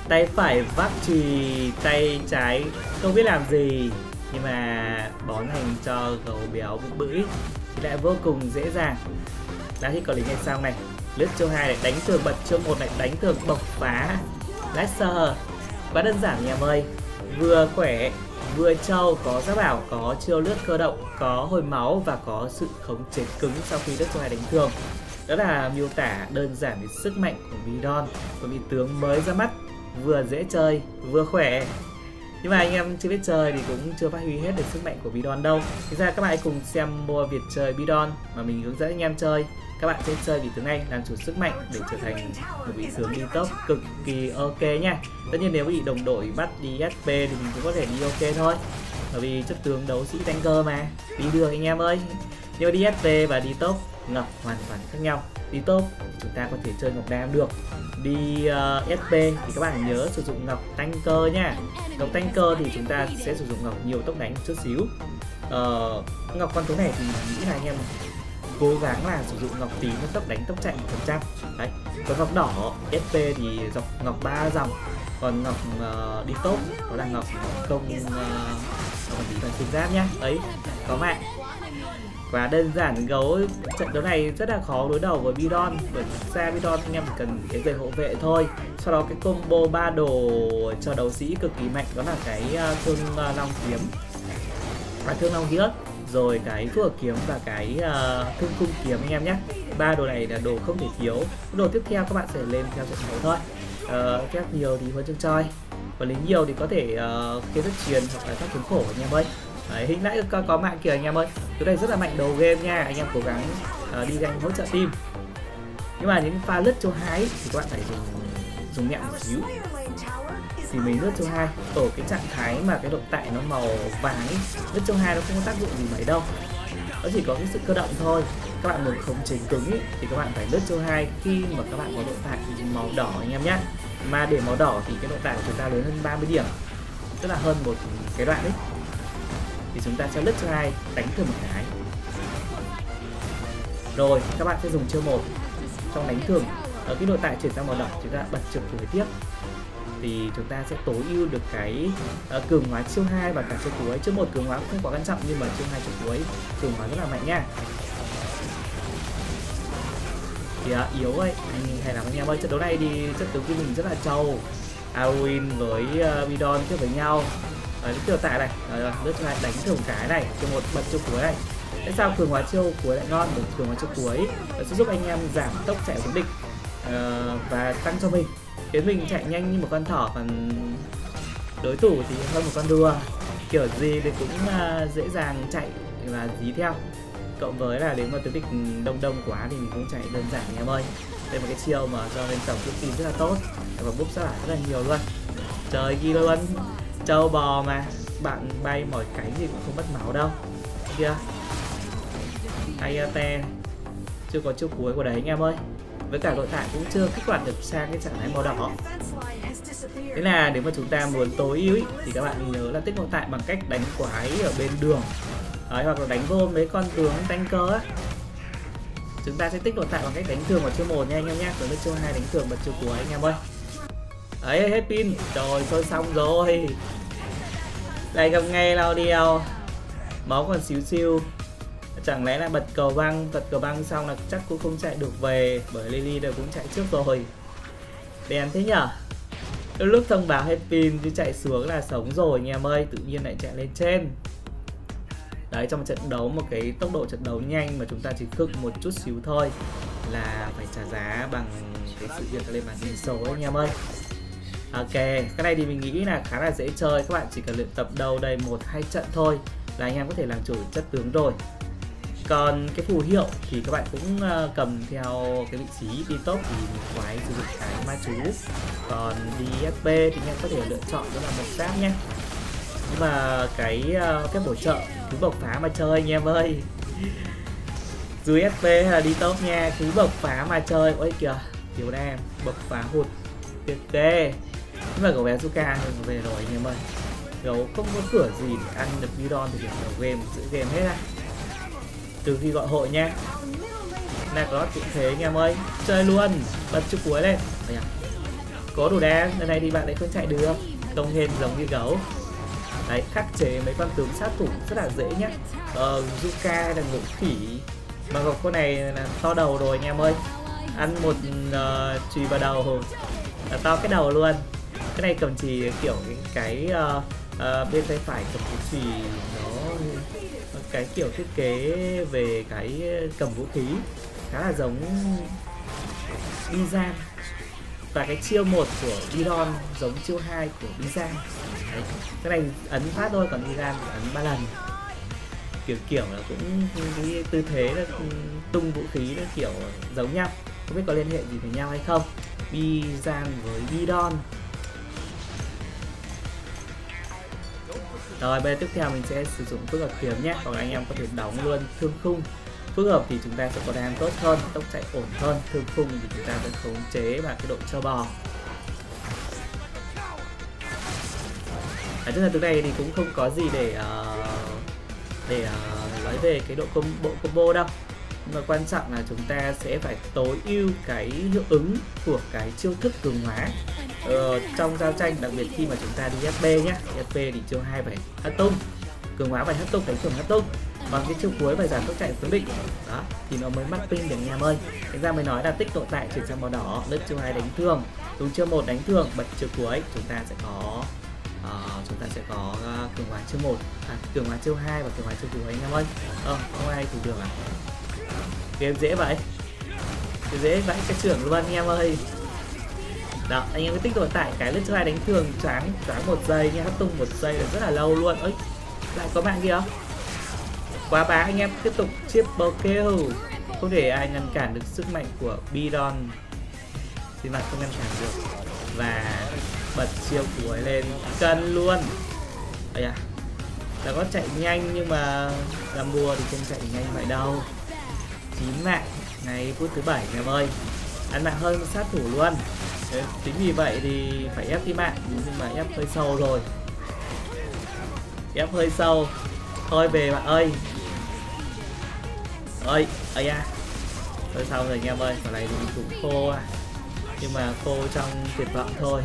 Tay phải vác chùy, tay trái không biết làm gì, nhưng mà bón hành cho gấu béo bụng bưởi thì lại vô cùng dễ dàng. Đã hit có lính ngay xong này, lướt chiêu 2 này, đánh tường bật chiêu 1 này, đánh tường bộc phá Laser. Quá đơn giản nhỉ em ơi, vừa khỏe vừa trâu, có giáp bảo, có chiêu lướt cơ động, có hồi máu và có sự khống chế cứng sau khi lướt chiêu 2 đánh thường. Đó là miêu tả đơn giản về sức mạnh của Bidon, một vị tướng mới ra mắt, vừa dễ chơi vừa khỏe. Nhưng mà anh em chưa biết chơi thì cũng chưa phát huy hết được sức mạnh của Bidon đâu. Thực ra các bạn hãy cùng xem mua Việt chơi Bidon mà mình hướng dẫn anh em chơi. Các bạn sẽ chơi vị tướng này làm chủ sức mạnh để trở thành một vị tướng đi top cực kỳ ok nha. Tất nhiên nếu bị đồng đội bắt đi SP thì mình cũng có thể đi ok thôi, bởi vì chất tướng đấu sĩ tanker mà, đi được anh em ơi. Nhưng mà đi SP và đi top ngọc hoàn toàn khác nhau. Đi top chúng ta có thể chơi ngọc đam được, đi SP thì các bạn nhớ sử dụng ngọc tanker nha. Ngọc tanker thì chúng ta sẽ sử dụng ngọc nhiều tốc đánh chút xíu. Ngọc con tướng này thì mình nghĩ là anh em cố gắng là sử dụng ngọc tím với tốc đánh tốc chạy 1%. Đấy. Còn ngọc đỏ SP thì dọc ngọc 3 dòng, còn ngọc đi top đó là ngọc không tí phần xuyên giáp nhá. Ấy có mạng. Và đơn giản gấu trận đấu này rất là khó đối đầu với Bidon, bởi ra Bidon anh em chỉ cần cái giày hộ vệ thôi. Sau đó cái combo 3 đồ cho đấu sĩ cực kỳ mạnh, đó là cái thương long kiếm và thương long hiếc, rồi cái phước kiếm và cái thương cung kiếm anh em nhé. Ba đồ này là đồ không thể thiếu. Đồ tiếp theo các bạn sẽ lên theo trận đấu thôi. Phép nhiều thì huân chương choi, và lính nhiều thì có thể kế rất truyền hoặc là các kiếm khổ anh em ơi. Đấy, hình nãy có mạng kìa anh em ơi. Cái này rất là mạnh đầu game nha, anh em cố gắng đi ganh hỗ trợ team. Nhưng mà những pha lướt chiêu 2 thì các bạn phải dùng nhẹ một xíu thì mình lướt chiêu 2 ở cái trạng thái mà cái độ tại nó màu vàng ấy. Lướt chiêu 2 nó không có tác dụng gì mấy đâu, nó chỉ có cái sự cơ động thôi. Các bạn muốn khống chế cứng ý, thì các bạn phải lướt chiêu 2 khi mà các bạn có độ tại màu đỏ anh em nhé. Mà để màu đỏ thì cái độ tại của chúng ta lớn hơn 30 điểm, tức là hơn một cái đoạn đấy, thì chúng ta sẽ lướt chiêu 2 đánh thường một cái. Rồi các bạn sẽ dùng chiêu 1 trong đánh thường, ở cái độ tại chuyển sang màu đỏ chúng ta bật trực phối tiếp thì chúng ta sẽ tối ưu được cái cường hóa chiêu 2 và cả chiêu cuối. Chiêu 1 cường hóa cũng không quá quan trọng, nhưng mà chiêu 2 chiêu cuối cường hóa rất là mạnh nha. Thì yếu ấy, hay là anh em ơi, trận đấu này thì chất tướng của mình rất là trâu. Arwin với Bidon tiếp với nhau. Cái tiểu tại này, lướt chiêu 2 đánh thường cái này, chiêu 1 bật chiêu cuối này. Tại sao cường hóa chiêu cuối lại ngon? Bởi cường hóa chiêu cuối nó sẽ giúp anh em giảm tốc chạy của địch và tăng cho mình, khiến mình chạy nhanh như một con thỏ, còn đối thủ thì hơn một con đua. Kiểu gì thì cũng dễ dàng chạy và dí theo. Cộng với là nếu mà tướng địch đông quá thì mình cũng chạy đơn giản anh em ơi. Đây là một cái chiêu mà cho lên tổng team rất là tốt và búp rất là nhiều luôn. Trời ghi luôn, trâu bò mà, bạn bay mỏi cánh thì cũng không mất máu đâu. Kia Ayate chưa có chiêu cuối của đấy anh em ơi, với cả đội tại cũng chưa kích hoạt được sang cái trạng thái màu đỏ. Thế là nếu mà chúng ta muốn tối ưu thì các bạn nhớ là tích nội tại bằng cách đánh quái ở bên đường. Đấy, hoặc là đánh vô mấy con tướng tanker á. Chúng ta sẽ tích nội tại bằng cách đánh thường vào chiêu 1 nha anh em nhé, rồi chiêu 2 đánh thường bật chiêu cuối anh em ơi. Đấy, hết pin. Rồi thôi xong rồi. Lại gặp ngay lao đeo. Máu còn xíu xiu. Chẳng lẽ là bật cầu băng xong là chắc cũng không chạy được về, bởi Lily đều cũng chạy trước rồi. Đèn thế nhở. Lúc thông báo hết pin chứ chạy xuống là sống rồi anh em ơi, tự nhiên lại chạy lên trên. Đấy, trong trận đấu một cái tốc độ trận đấu nhanh mà chúng ta chỉ khựng một chút xíu thôi là phải trả giá bằng cái sự việc lên màn hình số anh em ơi. Ok, cái này thì mình nghĩ là khá là dễ chơi, các bạn chỉ cần luyện tập đâu đây 1-2 trận thôi là anh em có thể làm chủ chất tướng rồi. Còn cái phù hiệu thì các bạn cũng cầm theo cái vị trí đi top thì mình quái sử dụng cái ma chú. Còn đi SP thì anh em có thể lựa chọn đó là một giáp nhé. Nhưng mà cái phép bổ trợ cứ bộc phá mà chơi anh em ơi. Dù SP hay là đi top nha, cứ bộc phá mà chơi. Ôi kìa, thiếu đam, bộc phá hụt. Ok. Nhưng mà cậu bé Zuka về rồi anh em ơi. Gấu không có cửa gì để ăn được Bidon thì điểm đầu game, giữ game hết á. Từ khi gọi hội nha. Nacrot cũng thế anh em ơi. Chơi luôn, bật chiêu cuối lên. có đồ đen, lần này thì bạn lại không chạy được, không hên giống như gấu. Đấy, khắc chế mấy con tướng sát thủ rất là dễ nhá. Zuka hay là ngũ khỉ, mà gặp con này là to đầu rồi anh em ơi, ăn một chùy vào đầu là to cái đầu luôn. Cái này cầm chì kiểu cái bên tay phải cầm cái chùy, nó cái kiểu thiết kế về cái cầm vũ khí khá là giống Bizan, và cái chiêu 1 của Bidon giống chiêu 2 của Bizan. Cái này ấn phát thôi, còn Bizan ấn 3 lần, kiểu là cũng cái tư thế là tung vũ khí nó kiểu giống nhau, không biết có liên hệ gì với nhau hay không. Bizan với Bidon. Rồi bây giờ tiếp theo mình sẽ sử dụng phức hợp kiếm nhé, còn anh em có thể đóng luôn thương khung. Phức hợp thì chúng ta sẽ có đam tốt hơn, tốc chạy ổn hơn. Thương khung thì chúng ta sẽ khống chế và cái độ trâu bò. Tức là từ này thì cũng không có gì để nói về cái độ bộ combo đâu. Nhưng mà quan trọng là chúng ta sẽ phải tối ưu cái hiệu ứng của cái chiêu thức cường hóa trong giao tranh, đặc biệt khi mà chúng ta đi SP nhé. SP thì chiêu 2 phải hất tung, cường hóa phải hất tung, đánh thường hất tung, còn cái chiêu cuối phải giảm tốc chạy cố định đó thì nó mới mắc ping được anh em ơi. Thành ra mới nói là tích nội tại chuyển sang màu đỏ, lướt chiêu 2 đánh thương, dùng chiêu 1 đánh thương, bật chiêu cuối chúng ta sẽ có cường hóa chiêu 1, cường hóa chiêu 2 và cường hóa chiêu cuối anh em ơi. Không ai thủ được à? Game dễ vậy, dễ vãi cái trưởng luôn anh em ơi. Đó, anh em cứ tích nội tại cái lướt chiêu 2 đánh thường, choáng 1 giây nha, hất tung 1 giây là rất là lâu luôn. Ấy, lại có bạn kia không? Quá bá, anh em tiếp tục triple kill, không để ai ngăn cản được sức mạnh của Bidon, xin mặt không ngăn cản được, và bật chiêu cuối lên cân luôn. Ây à, là có chạy nhanh nhưng mà làm bùa thì không chạy nhanh vậy đâu. 9 mạng ngày phút thứ 7 em ơi, ăn mạng hơn sát thủ luôn. Chính vì vậy thì phải ép tí mạng, nhưng mà ép hơi sâu rồi, ép hơi sâu thôi về bạn ơi. Ơi, ây da, thôi xong rồi anh em ơi, còn này thì cũng khô à, nhưng mà khô trong tuyệt vọng thôi.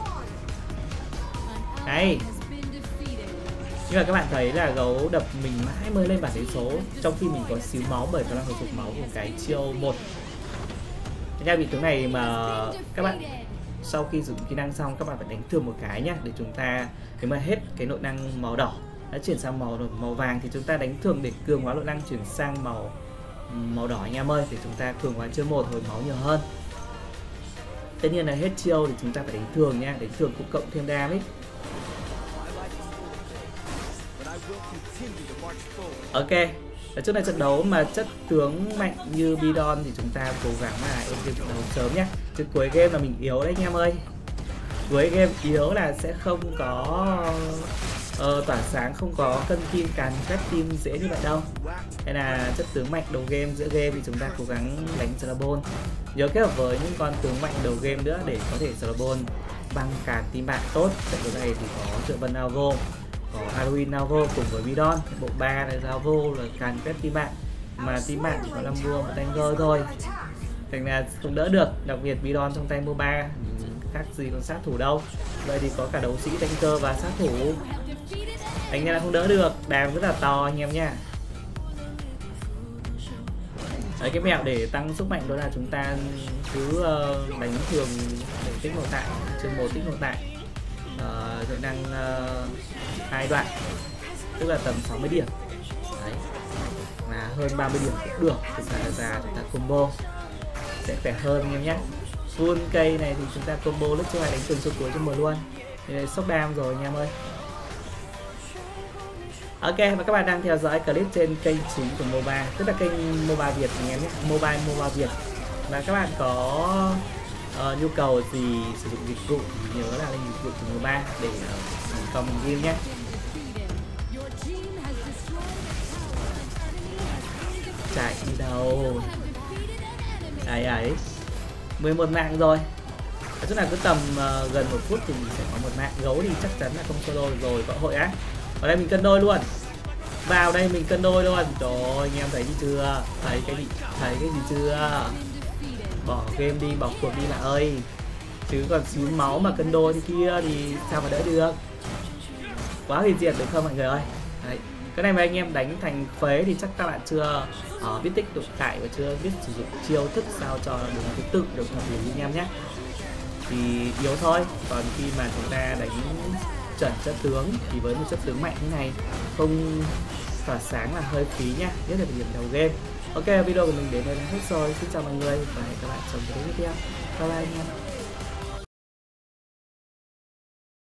Đấy, nhưng mà các bạn thấy là gấu đập mình mãi mới lên bản đế số, trong khi mình có xíu máu bởi khả năng hồi phục máu của cái chiêu 1. Nha, vị tướng này mà các bạn sau khi dùng kỹ năng xong các bạn phải đánh thường một cái nhá, để chúng ta nếu mà hết cái nội năng màu đỏ đã chuyển sang màu vàng thì chúng ta đánh thường để cường hóa nội năng chuyển sang màu đỏ anh em ơi, để chúng ta cường hóa chiêu 1 hồi máu nhiều hơn. Tất nhiên là hết chiêu thì chúng ta phải đánh thường nha, đánh thường cũng cộng thêm đam ấy. Ok, ở chỗ này trận đấu mà chất tướng mạnh như Bidon thì chúng ta cố gắng là êm game trận đấu sớm nhé, chứ cuối game là mình yếu đấy anh em ơi. Cuối game yếu là sẽ không có tỏa sáng, không có cân kim càn quét tim dễ như vậy đâu. Hay là chất tướng mạnh đầu game, giữa game thì chúng ta cố gắng đánh Slabon, nhớ kết hợp với những con tướng mạnh đầu game nữa để có thể Slabon băng càn tim bạn tốt. Trận đấu này thì có Trợ Vân Alvo, có Halloween Alvo cùng với Bidon. Bộ 3 là Alvo là càn quét tim bạn, mà tim bạn chỉ có 5 vua một Tanger thôi, thành là không đỡ được. Đặc biệt Bidon trong tay MOBA khác gì còn sát thủ đâu, vậy thì có cả đấu sĩ Tanger và sát thủ, anh em là không đỡ được, đàm rất là to anh em nha. Đấy, cái mẹo để tăng sức mạnh đó là chúng ta cứ đánh thường để tích nội tại, chương 1 tích nội tại nội năng 2 đoạn, tức là tầm 60 điểm. Đấy, mà hơn 30 điểm cũng được, chúng ta ra chúng ta combo sẽ khỏe hơn anh em nhé. Full cây này thì chúng ta combo lúc trước này đánh thường số cuối cho 10 luôn, thì sốc đam rồi anh em ơi. Ok, và các bạn đang theo dõi clip trên kênh chính của MOBA, tức là kênh MOBA Việt anh em nhé, Mobile MOBA Việt. Và các bạn có nhu cầu gì sử dụng dịch vụ thì nhớ là lên dịch vụ của MOBA để comment view nhé. Chạy đi đâu? Đấy ấy, 11 mạng rồi. Ở chỗ nào cứ tầm gần 1 phút thì mình sẽ có 1 mạng. Gấu thì chắc chắn là không solo rồi, vợ hội á. Ở đây mình cân đôi luôn, vào đây mình cân đôi luôn. Trời ơi, anh em thấy gì chưa? Thấy cái gì chưa? Bỏ game đi, bỏ cuộc đi bạn ơi. Chứ còn xíu máu mà cân đô như kia thì sao mà đỡ được. Quá hủy diệt được không mọi người ơi. Đấy. Cái này mà anh em đánh thành phế thì chắc các bạn chưa biết tích đột tại và chưa biết sử dụng chiêu thức sao cho đúng thứ tự được hợp lý anh em nhé. Thì yếu thôi. Còn khi mà chúng ta đánh chuẩn chất tướng thì với một chất tướng mạnh như này không tỏa sáng là hơi phí nha, nhất là điểm đầu game. Ok, video của mình đến đây là hết rồi. Xin chào mọi người và hẹn các bạn trong video tiếp theo. Bye bye anh em.